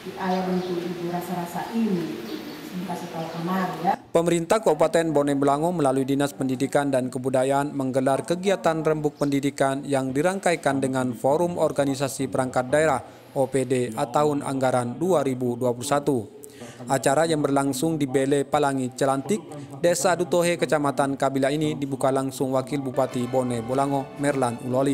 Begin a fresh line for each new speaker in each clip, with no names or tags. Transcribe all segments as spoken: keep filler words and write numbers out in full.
di air untuk ibu rasa-rasa ini. Kasih tahu kemarin ya.
Pemerintah Kabupaten Bone Bolango melalui Dinas Pendidikan dan Kebudayaan menggelar kegiatan rembuk pendidikan yang dirangkaikan dengan Forum Organisasi Perangkat Daerah O P D tahun anggaran dua ribu dua puluh satu. Acara yang berlangsung di Bele Palangi Celantik, Desa Dutohe, Kecamatan Kabila ini dibuka langsung Wakil Bupati Bone Bolango, Merlan Uloli.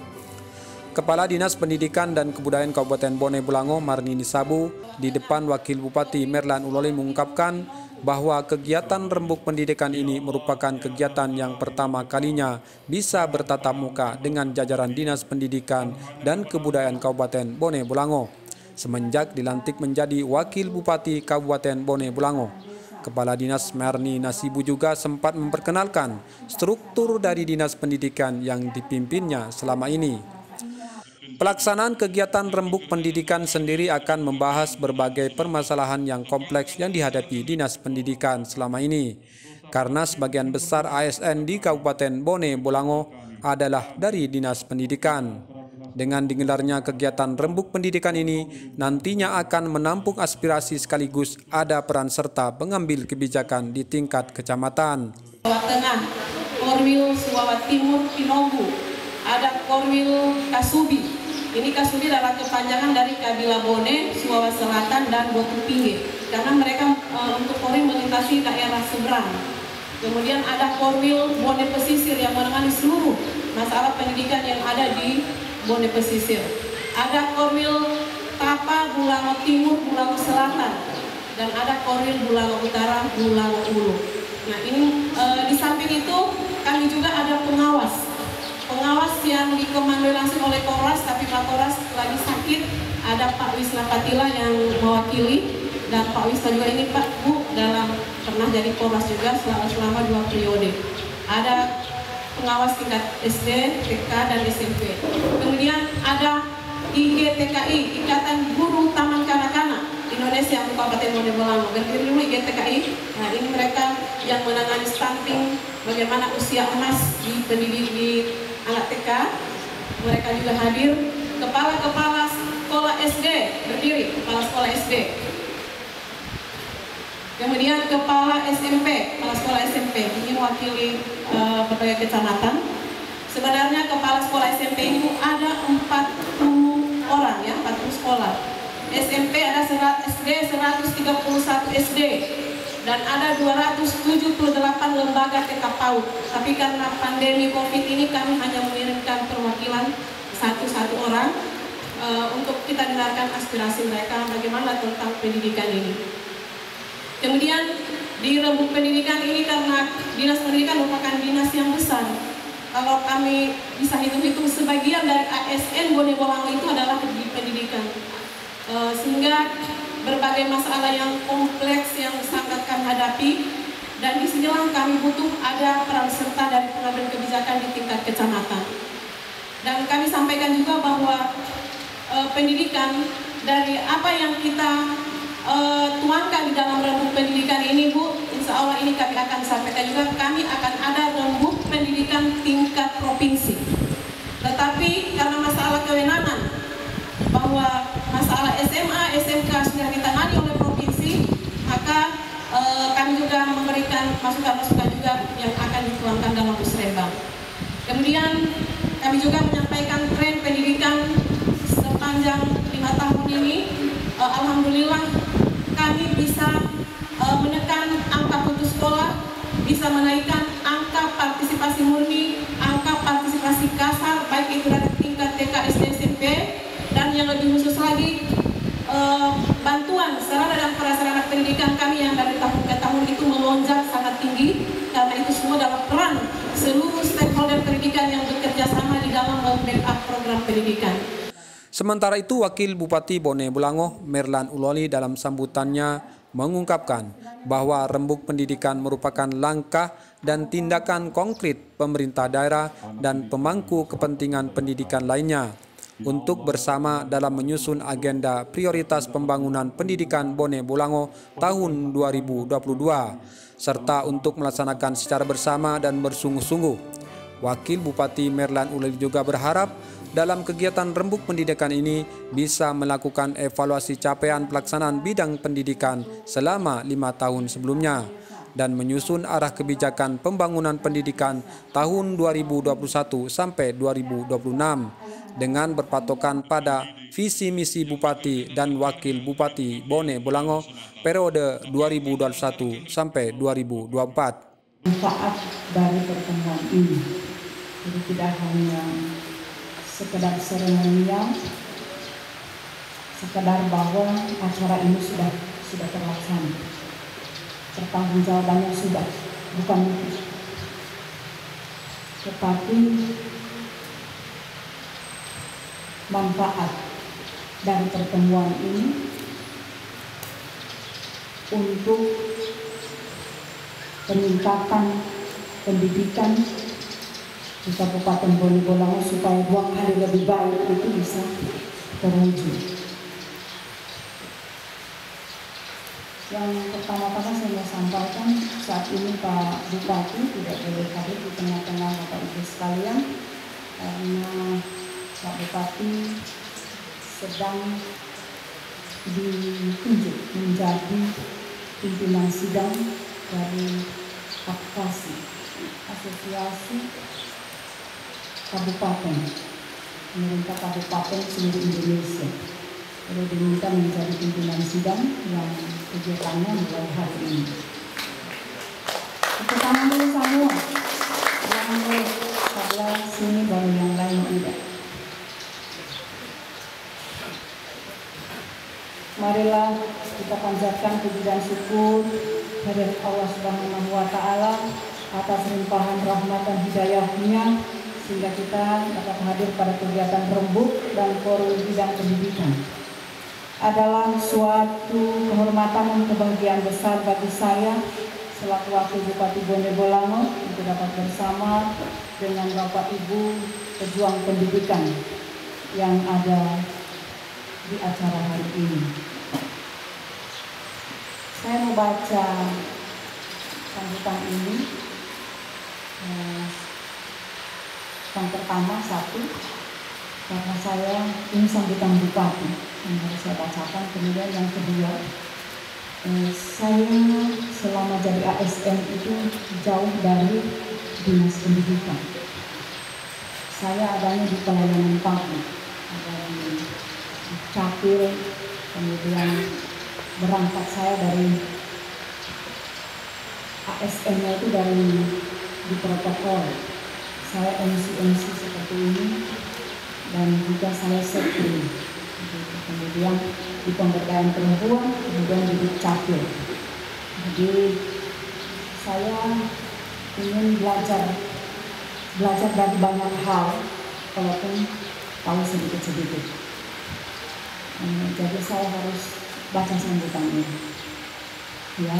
Kepala Dinas Pendidikan dan Kebudayaan Kabupaten Bone Bolango, Marnini Sabu, di depan Wakil Bupati Merlan Uloli mengungkapkan bahwa kegiatan rembuk pendidikan ini merupakan kegiatan yang pertama kalinya bisa bertatap muka dengan jajaran Dinas Pendidikan dan Kebudayaan Kabupaten Bone Bolango semenjak dilantik menjadi Wakil Bupati Kabupaten Bone Bolango. Kepala Dinas Marni Nasibu juga sempat memperkenalkan struktur dari Dinas Pendidikan yang dipimpinnya selama ini. Pelaksanaan kegiatan rembuk pendidikan sendiri akan membahas berbagai permasalahan yang kompleks yang dihadapi Dinas Pendidikan selama ini. Karena sebagian besar A S N di Kabupaten Bone Bolango adalah dari Dinas Pendidikan. Dengan digelarnya kegiatan rembuk pendidikan ini, nantinya akan menampung aspirasi sekaligus ada peran serta pengambil kebijakan di tingkat kecamatan.
Jawa Tengah, Korwil Suwawa Timur Pinogu, ada Korwil Kasubi. Ini Kasubi adalah kepanjangan dari Kabila Bone, Suwawa Selatan, dan Botu Pinggir. Karena mereka e, untuk Korwil melintasi daerah seberang. Kemudian ada Korwil Bone Pesisir yang menangani seluruh masalah pendidikan yang ada di Bone Pesisir. Ada Korwil Tapa, Bulango Timur, Bulango Selatan. Dan ada Korwil Bulango Utara, Bulango Ulu. Nah ini e, di samping itu kami juga ada pengawas. Pengawas yang dikomandoi langsung oleh Korwas, tapi Pak Korwas lagi sakit. Ada Pak Wisna Patila yang mewakili, dan Pak Wisna juga ini Pak Bu dalam pernah jadi Korwas juga selama, selama dua periode. Ada pengawas tingkat S D, T K, dan S M P. Kemudian ada I G T K I, Ikatan Guru Taman Kanak-Kanak Indonesia Kabupaten Bone Bolango. Berdiri dulu I G T K I. Nah ini mereka yang menangani stunting, bagaimana usia emas di pendidik di anak T K, mereka juga hadir. Kepala-kepala sekolah S D berdiri, kepala sekolah S D. Kemudian kepala S M P, kepala sekolah S M P ini mewakili uh, berbagai kecamatan. Sebenarnya kepala sekolah S M P ini ada empat puluh orang ya, empat puluh sekolah. S M P ada S D seratus tiga puluh satu S D. Dan ada dua ratus tujuh puluh delapan lembaga T K PAUD. Tapi karena pandemi COVID ini kami hanya mengirimkan perwakilan satu-satu orang e, untuk kita dengarkan aspirasi mereka bagaimana tentang pendidikan ini. Kemudian di rembuk pendidikan ini karena Dinas Pendidikan merupakan dinas yang besar. Kalau kami bisa hitung-hitung sebagian dari A S N Bone Bolango itu adalah di pendidikan. E, sehingga berbagai masalah yang kompleks yang sangat kami hadapi, dan disinilah kami butuh ada peran serta dari pengambil kebijakan di tingkat kecamatan. Dan kami sampaikan juga bahwa e, pendidikan dari apa yang kita e, tuangkan di dalam rembuk pendidikan ini Bu, insya Allah ini kami akan sampaikan juga, kami akan ada rembuk pendidikan tingkat provinsi. Tetapi karena masalah kewenangan bahwa masalah S M A, S M K sudah ditangani oleh provinsi, maka e, kami juga memberikan masukan-masukan juga yang akan dituangkan dalam musrembang. Kemudian kami juga menyampaikan tren pendidikan sepanjang lima tahun ini. E, Alhamdulillah kami bisa e, menekan angka putus sekolah, bisa menaikkan angka partisipasi murni, angka partisipasi kasar, baik itu dari tingkat T K, S D, S M P. Dan yang lebih khusus lagi, e, bantuan sarana dan prasarana pendidikan kami yang dari tahun ke tahun itu melonjak sangat tinggi, karena itu semua adalah peran seluruh stakeholder pendidikan yang bekerja sama di dalam membackup program pendidikan.
Sementara itu, Wakil Bupati Bone Bolango, Merlan Uloli, dalam sambutannya mengungkapkan bahwa rembuk pendidikan merupakan langkah dan tindakan konkret pemerintah daerah dan pemangku kepentingan pendidikan lainnya untuk bersama dalam menyusun agenda prioritas pembangunan pendidikan Bone Bolango tahun dua ribu dua puluh dua, serta untuk melaksanakan secara bersama dan bersungguh-sungguh. Wakil Bupati Merlan Uloli juga berharap Dalam kegiatan rembuk pendidikan ini bisa melakukan evaluasi capaian pelaksanaan bidang pendidikan selama lima tahun sebelumnya dan menyusun arah kebijakan pembangunan pendidikan tahun dua ribu dua puluh satu sampai dua ribu dua puluh enam dengan berpatokan pada visi misi Bupati dan Wakil Bupati Bone Bolango periode dua ribu dua puluh satu sampai dua ribu dua puluh empat.
Manfaat dari pertemuan ini, jadi tidak hanya sekedar seremonial, sekedar bahwa acara ini sudah sudah terlaksana, pertanggungjawabannya sudah, bukan itu, tetapi manfaat dari pertemuan ini untuk peningkatan pendidikan di Kabupaten Bone Bolango supaya dua kali lebih baik itu bisa terwujud. Yang pertama-tama saya mau sampaikan, saat ini Pak Bupati tidak boleh hadir di tengah-tengah Bapak Ibu sekalian karena Pak Bupati sedang ditunjuk menjadi pimpinan sidang dari Advokasi Asosiasi Kabupaten, pemerintah kabupaten seluruh Indonesia. Jadi diminta menjadi pimpinan sidang yang kegiatannya mulai hari ini. Tepuk tangan dulu semua. Yang sebelah sini baru yang lain tidak. Marilah kita panjatkan puji dan syukur kehadirat Allah Subhanahu wa Ta'ala atas limpahan rahmat dan hidayahnya sehingga kita dapat hadir pada kegiatan rembuk dan forum bidang pendidikan. Adalah suatu kehormatan dan kebahagiaan besar bagi saya selaku Wakil Bupati Bone Bolango untuk dapat bersama dengan Bapak Ibu pejuang pendidikan yang ada di acara hari ini. Saya mau baca sambutan ini. Yang pertama satu, karena saya ini sambutan bupati yang harus saya bacakan. Kemudian yang kedua, eh, saya selama jadi A S N itu jauh dari dinas pendidikan. Saya adanya di pelayanan publik, ada di Capil, kemudian berangkat saya dari A S N-nya itu dari di protokol. Saya M C M C seperti ini dan juga saya sekri. Kemudian di pemberdayaan perempuan, kemudian di Capil. Jadi saya ingin belajar belajar dari banyak hal, walaupun tahu sedikit-sedikit. Jadi saya harus baca sambutan ini. Ya.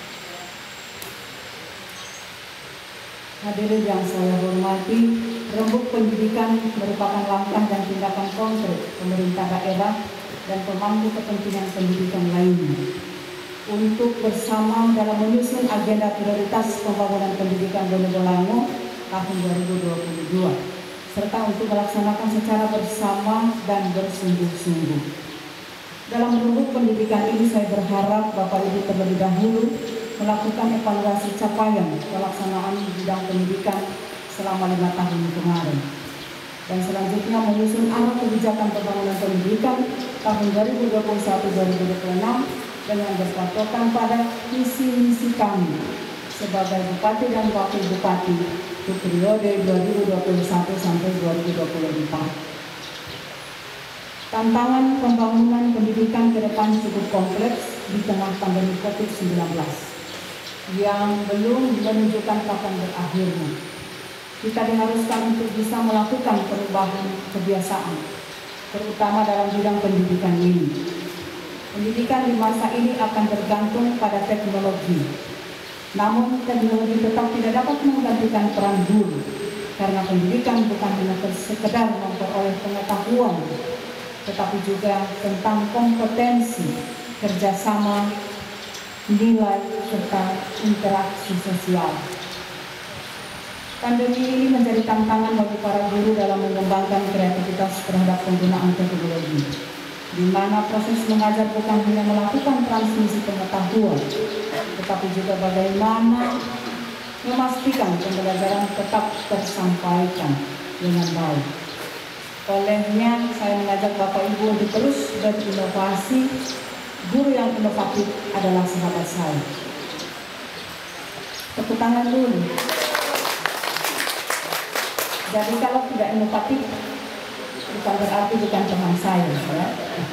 Hadirin yang saya hormati, rembuk pendidikan merupakan langkah dan tindakan konkret pemerintah daerah dan pemangku kepentingan pendidikan lainnya untuk bersama dalam menyusun agenda prioritas pembangunan pendidikan Bone Bolango tahun dua ribu dua puluh dua serta untuk melaksanakan secara bersama dan bersungguh-sungguh. Dalam rembuk pendidikan ini saya berharap Bapak Ibu terlebih dahulu melakukan evaluasi capaian pelaksanaan bidang pendidikan selama lima tahun kemarin. Dan selanjutnya menyusun arah kebijakan pembangunan pendidikan tahun dua ribu dua puluh satu sampai dua ribu dua puluh enam dengan berpatokan pada visi misi kami sebagai Bupati dan Wakil Bupati untuk periode dua ribu dua puluh satu sampai dua ribu dua puluh empat. Tantangan pembangunan pendidikan ke depan cukup kompleks di tengah pandemi COVID sembilan belas yang belum menunjukkan kapan berakhirnya. Kita diharuskan untuk bisa melakukan perubahan kebiasaan, terutama dalam bidang pendidikan ini. Pendidikan di masa ini akan tergantung pada teknologi. Namun teknologi tetap tidak dapat menggantikan peran guru, karena pendidikan bukan hanya sekedar memperoleh pengetahuan, tetapi juga tentang kompetensi, kerjasama, nilai, serta interaksi sosial. Pandemi ini menjadi tantangan bagi para guru dalam mengembangkan kreativitas terhadap penggunaan teknologi, di mana proses mengajar bukan hanya melakukan transmisi pengetahuan, tetapi juga bagaimana memastikan pembelajaran tetap tersampaikan dengan baik. Olehnya, saya mengajak Bapak Ibu untuk terus berinovasi. Guru yang inovatif adalah sahabat saya. Tepuk tangan dulu. Jadi kalau tidak inovatif, bukan berarti bukan teman saya. Ya.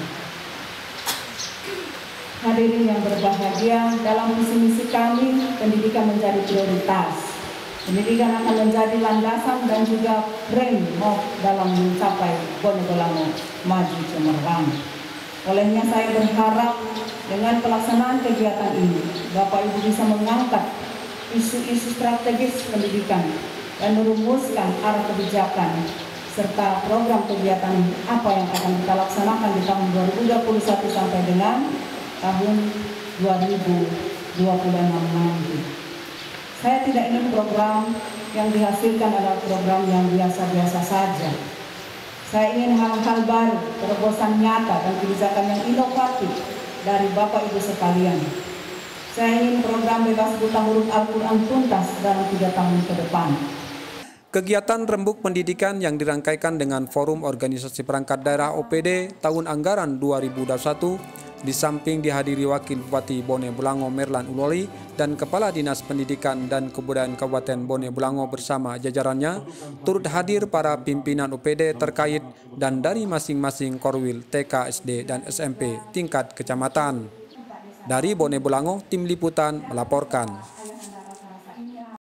Hadirin yang berbahagia, dalam visi misi kami, pendidikan menjadi prioritas. Pendidikan akan menjadi landasan dan juga framework dalam mencapai Bone Bolango maju cemerlang. Olehnya saya berharap dengan pelaksanaan kegiatan ini, Bapak Ibu bisa mengangkat isu-isu strategis pendidikan dan merumuskan arah kebijakan serta program kegiatan apa yang akan kita laksanakan di tahun dua ribu dua puluh satu sampai dengan tahun dua ribu dua puluh enam nanti. Saya tidak ingin program yang dihasilkan adalah program yang biasa-biasa saja. Saya ingin hal-hal baru, terobosan nyata dan kebijakan yang inovatif dari Bapak Ibu sekalian. Saya ingin program bebas buta huruf Al-Quran tuntas dalam tiga tahun ke depan.
Kegiatan Rembuk Pendidikan yang dirangkaikan dengan Forum Organisasi Perangkat Daerah O P D tahun anggaran dua ribu dua puluh satu di samping dihadiri Wakil Bupati Bone Bolango Merlan Uloli dan Kepala Dinas Pendidikan dan Kebudayaan Kabupaten Bone Bolango bersama jajarannya, turut hadir para pimpinan O P D terkait dan dari masing-masing Korwil T K, S D, dan S M P tingkat kecamatan. Dari Bone Bolango, Tim Liputan melaporkan.